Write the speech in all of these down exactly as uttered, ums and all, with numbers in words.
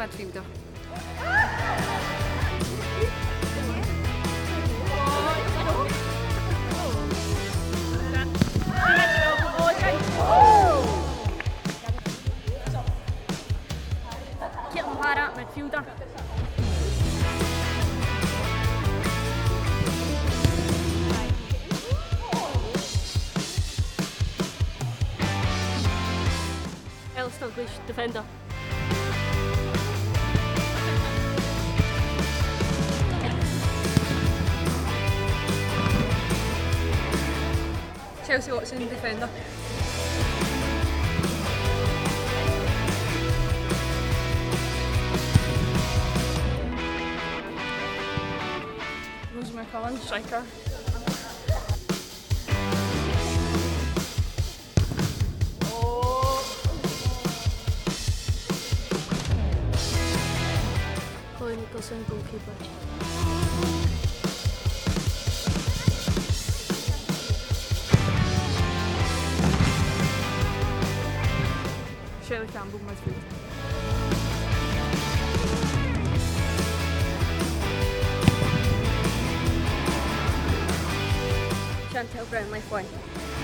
midfielder. Caitlin Parra, midfielder. Alice Douglas, defender. Chelsea Watson, defender. Rosemary Collins, striker. Chloe Nicholson, goalkeeper. Shirley Campbell, midfield. Chantel Brown, life one.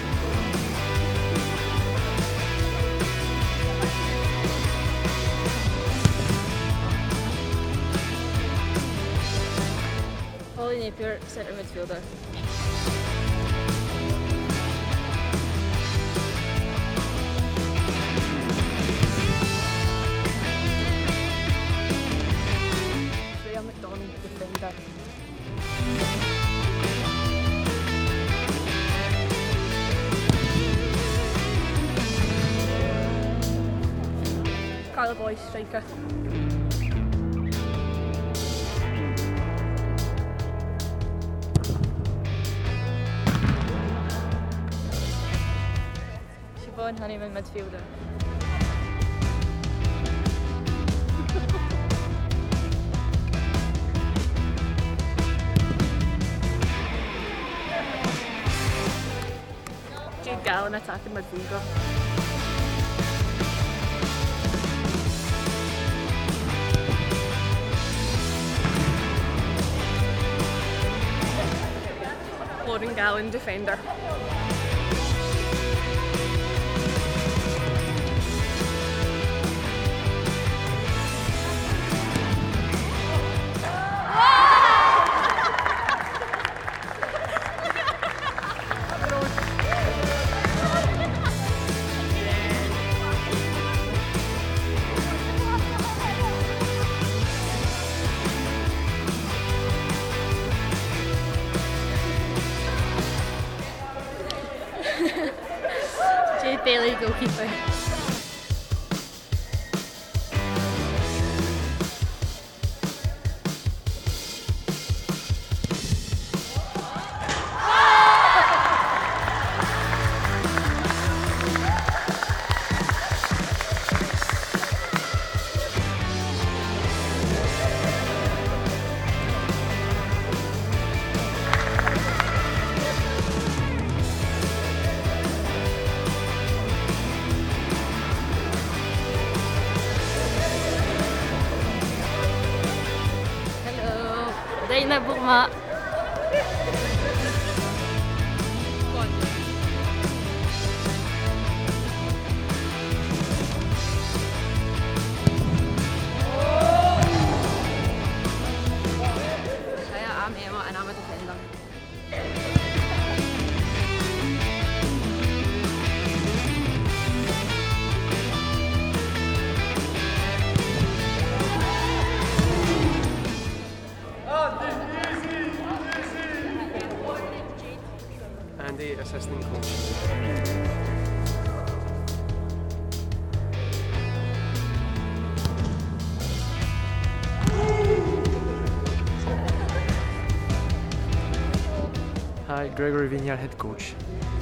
Holly Napier, centre midfielder. Freya McDonald, defender. Carla Boyce, striker. Siobhan Honeyman, midfielder. Jude Gallen, attacking midfielder. Lauren Gallen, defender. Jade Bailey, goalkeeper. Dayna Bukma. Hi, I'm Emma and I'm a defender. Andy, assistant coach. Hi, Gregory Vignal, head coach.